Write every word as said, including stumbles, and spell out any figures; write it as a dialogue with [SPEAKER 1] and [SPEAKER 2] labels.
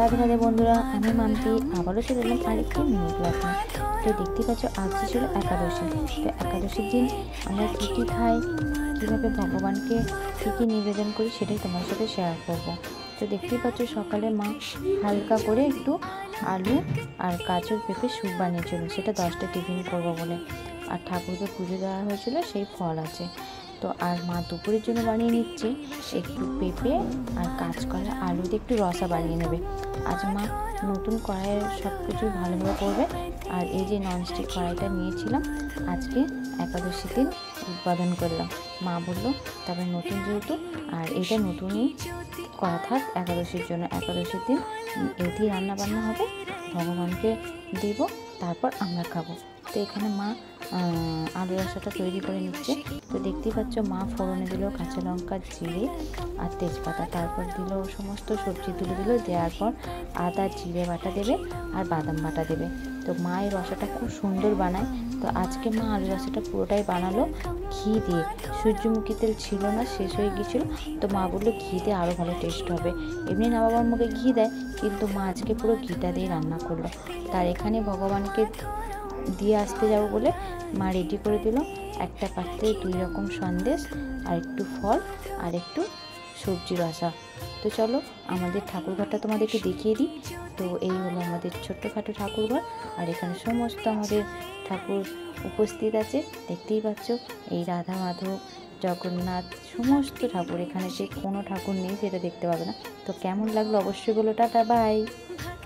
[SPEAKER 1] রাধে রাধে বন্ধুরা, আমি মাম্পি আবারও চলে এলাম আরেকটি মিনি ব্লগ নিয়ে। তো দেখতে পাচ্ছ আজকে ছিল একাদশী। তো একাদশীর দিন আমরা কী কী খাই, কীভাবে ভগবানকে কী কী নিবেদন করি সেটাই তোমার সাথে শেয়ার করব। তো দেখতেই পাচ্ছ সকালে মা হালকা করে একটু আলু আর গাজর পেঁপে স্যুপ বানিয়েছিল, সেটা দশটা টিফিন করবো বলে। আর ঠাকুরকে পুজো দেওয়া হয়েছিল, সেই ফল আছে। তো আর মা দুপুরের জন্য বানিয়ে নিচ্ছে একটু পেঁপে আর কাঁচকলা আলু দিয়ে একটু রসা বানিয়ে নেবে। আজ মা নতুন কড়াইয়ের সব কিছু ভালোভাবে করবে। আর এই যে ননস্টিক কড়াইটা নিয়েছিলাম, আজকে একাদশী দিন উদ্বোধন করলাম। মা বললো তবে নতুন যেহেতু, আর এটা নতুনই করা থাক একাদশীর জন্য। একাদশীর দিন এটি রান্না বান্না হবে, ভগবানকে দেব, তারপর আমরা খাবো। তো এখানে মা আলু রসাটা তৈরি করে নিচ্ছে। তো দেখতেই পাচ্ছ মা ফোড়নে দিল কাঁচা লঙ্কা, জিরে আর তেজপাতা, তারপর দিল সমস্ত সবজি তুলে দিল। দেওয়ার পর আদা জিরে বাটা দেবে আর বাদাম বাটা দেবে। তো মা এই রসাটা খুব সুন্দর বানায়। তো আজকে মা আলু রসাটা পুরোটাই বানালো ঘি দিয়ে। সূর্যমুখী তেল ছিল না, শেষ হয়ে গিয়েছিলো। তো মা বললো ঘি দিয়ে আরও ভালো টেস্ট হবে। এমনি না বাবার মুখে ঘি দেয়, কিন্তু মা আজকে পুরো ঘিটা দিয়ে রান্না করলো। তার এখানে ভগবানকে দিয়ে আসতে যাবো বলে মা রেডি করে দিল একটা পাত্রে দুই রকম সন্দেশ আর একটু ফল আর একটু সবজি রসা। তো চলো আমাদের ঠাকুরঘরটা তোমাদেরকে দেখিয়ে দিই। তো এই হলো আমাদের ছোট্টখাটো ঠাকুরঘর, আর এখানে সমস্ত আমাদের ঠাকুর উপস্থিত আছে। দেখতেই পাচ্ছ এই রাধা মাধব, জগন্নাথ, সমস্ত ঠাকুর। এখানে যে কোনো ঠাকুর নেই সেটা দেখতে পাবে না। তো কেমন লাগলো অবশ্যই বলো। Tata, by.